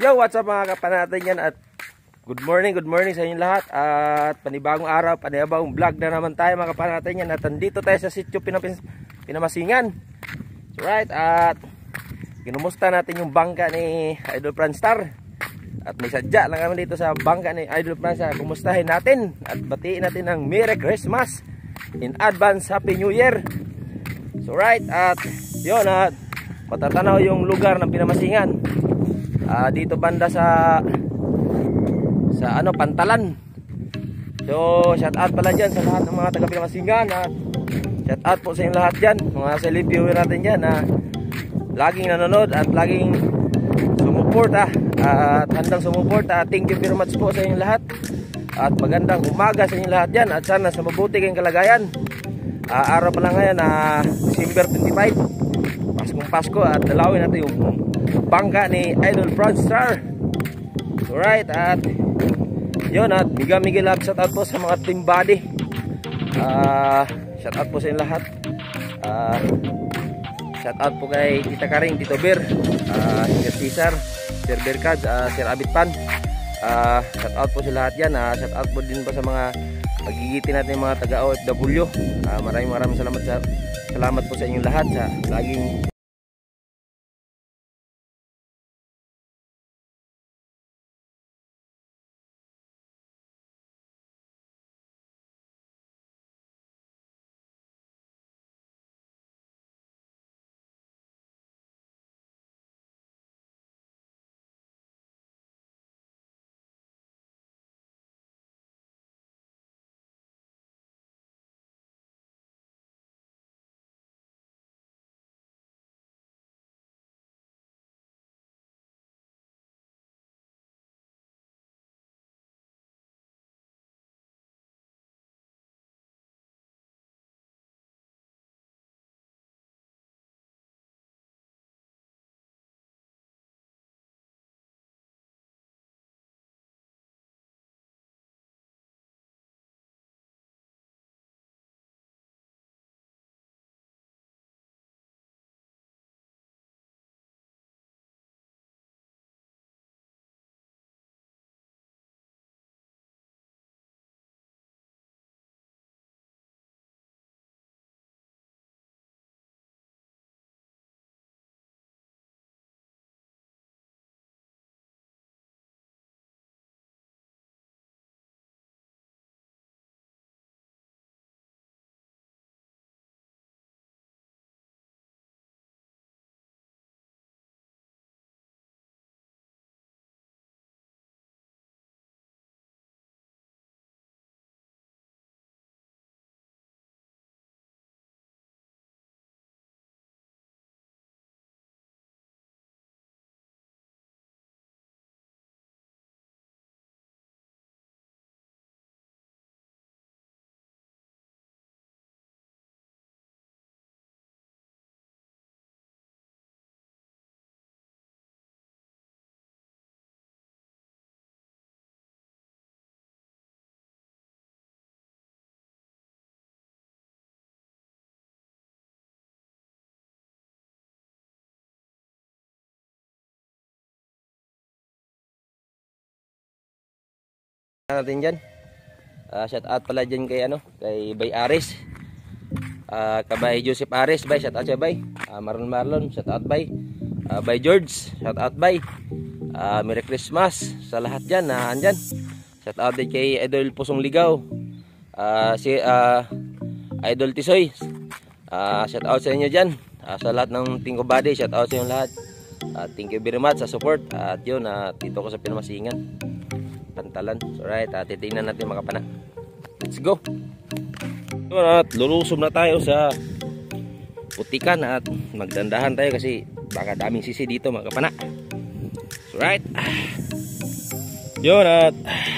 Yo, what's up mga kapanatay yan at good morning sa inyong lahat. At panibagong araw, panibagong vlog na naman tayo mga kapanatay yan. At nandito tayo sa sitio Pinamasingan. So right, at kinumusta natin yung bangka ni Idol Franstar. At may sadya lang kami dito sa bangka ni Idol Franstar. Kumustahin natin at batiin natin ng Merry Christmas in advance, Happy New Year. So right, at yun, at matatanaw yung lugar ng Pinamasingan. Dito banda sa Pantalan. So shout out pala dyan sa lahat ng mga taga Pinamasingan. Shout out po sa inyo lahat dyan, mga seleb viewer natin dyan na laging nanonood at laging sumuporta at handang sumuporta. Thank you very much po sa inyo lahat at magandang umaga sa inyo lahat dyan at sana sa mabuti kayong kalagayan. Araw pa lang ngayon December 25, Paskong Pasko, at dalawin natin yung bangka ni Idol Franstar. Alright, at yun, at mega love shout out po sa mga team body. Shout out po sa inyo lahat. Shout out po kay Tita Karing, Tito Bear, Sir Cesar, Sir Berkad, Sir Abitpan. Shout out po sa lahat yan. Shout out po din po sa mga magigitin natin mga taga OFW. Maraming salamat po sa inyong lahat sa laging natin dyan. Shout out pala dyan kay Bay Aris, kabay Joseph Aris, bay, shout out siya bay. Marlon, shout out bay. Bay George, shout out bay. Merry Christmas sa lahat dyan na andyan. Shout out din kay Idol Pusong Ligaw, si Idol Tisoy. Shout out sa inyo dyan, sa lahat ng Tingko Body. Shout out sa inyo lahat. Thank you very much sa support. At yun, dito ko sa Pinamasingan, Pantalan. So right, titingnan natin mga kapana. Let's go. So, at lulusob na tayo sa putikan at magdandahan tayo kasi baka daming sisi dito mga kapana. So right, yun, at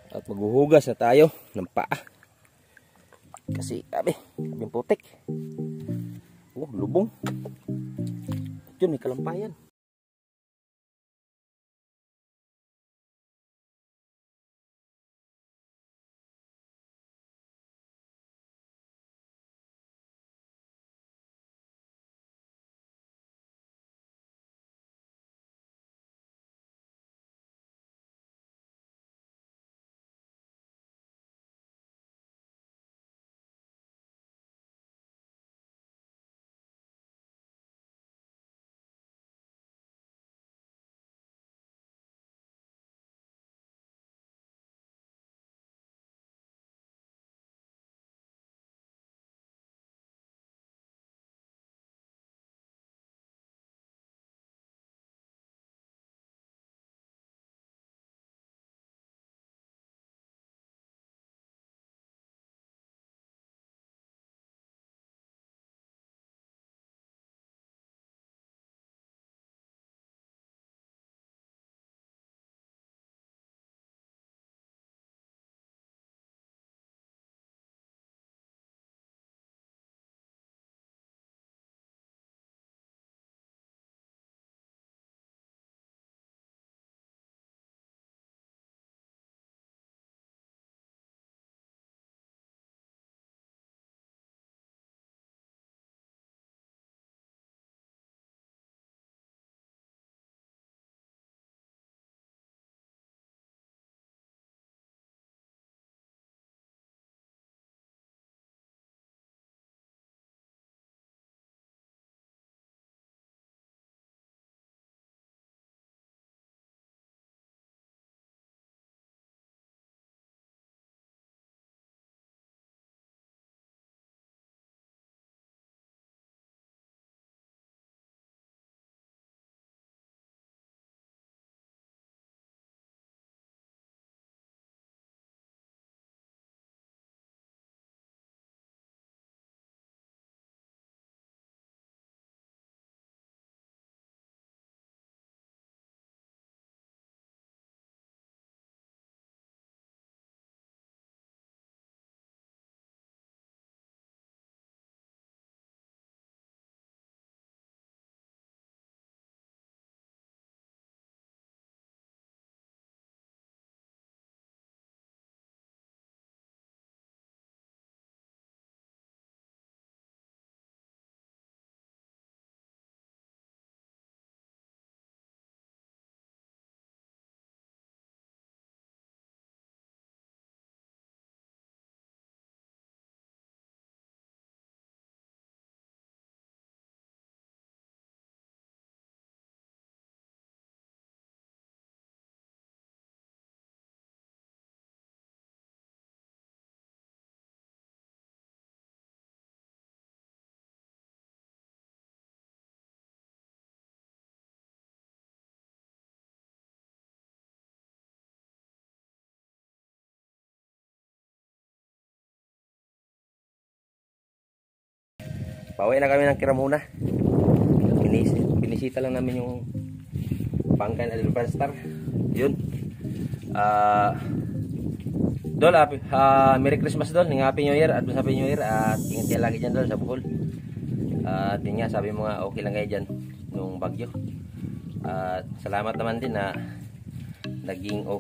At maghuhugas na tayo ng paa. Kasi kaming putik. Oh, lubong. Yun, may kalampayan. Pauwi na kami ng Kiramuna. Binisita lang namin yung Pangkan Advance Star. Yun. Dol, Merry Christmas Dol. Happy New Year. Advance Happy New Year. At ingat kayo lagi dyan Dol sa Bohol. At yun nga, sabi mo nga okay lang kayo dyan nung bagyo. At salamat naman din na naging okay.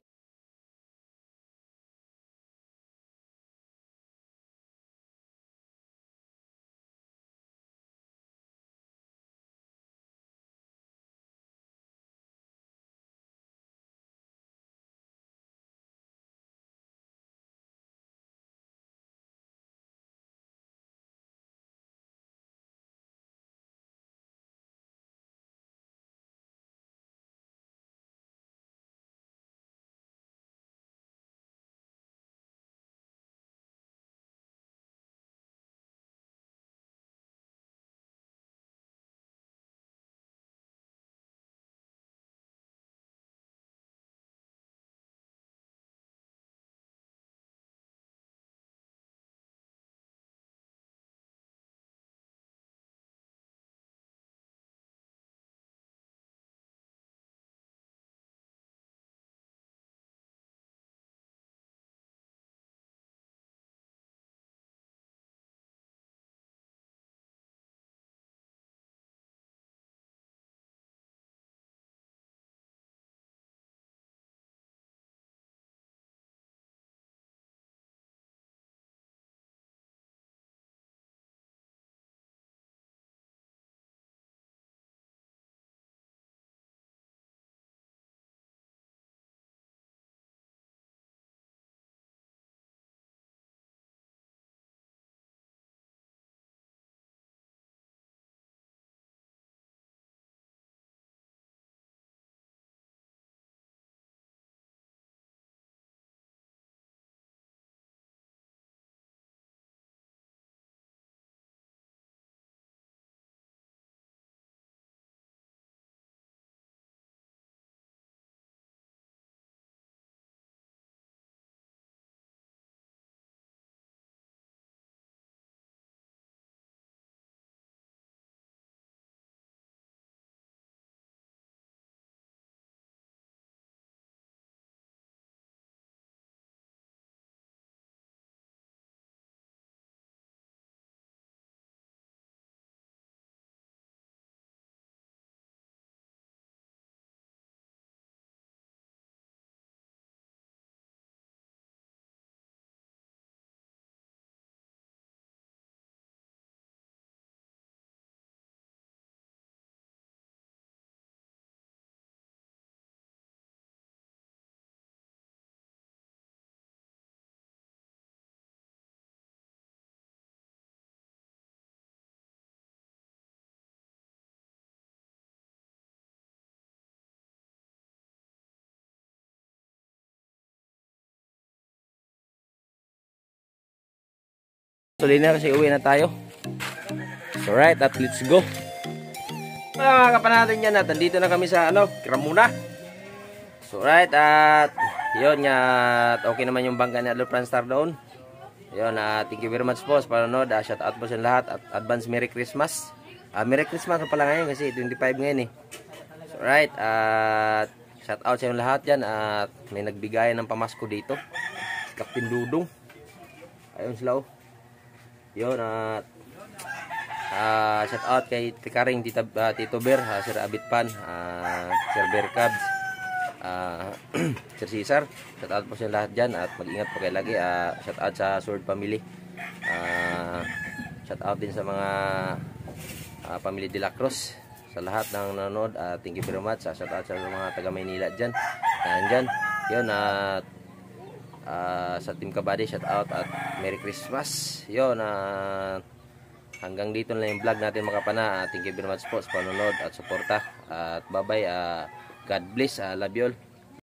Gasolina kasi uwi na tayo. So right, at let's go. Mga kapan natin yan at nandito na kami sa Kiramuna. So right, at yun nga, okay naman yung bangka ni Adolf Franstar doon. Yun, thank you very much po sa panonood. Shout out po sa lahat at advance Merry Christmas. Merry Christmas pala ngayon kasi 25 ngayon eh. So right, at shout out sa yung lahat dyan at may nagbigay ng pamasko dito. Captain Dudong. Ayun sila oh. Yun, at shout out kay Tikaring, Tito Ber, Sir Abitpan, Sir Berkabs, Sir Cesar. Shout out po sa lahat dyan at mag-ingat po kayo lagi. Shout out sa Sword Family. Shout out din sa mga Family de la Cruz. Sa lahat ng nanonood, thank you very much. Shout out sa mga taga Maynila dyan. Nandyan. Yun, at sa Team Kabady, shout out at Merry Christmas. Yun, hanggang dito na yung vlog natin mga kapana. Thank you very much po sa panonood at suporta. At bye bye. God bless. Love you all.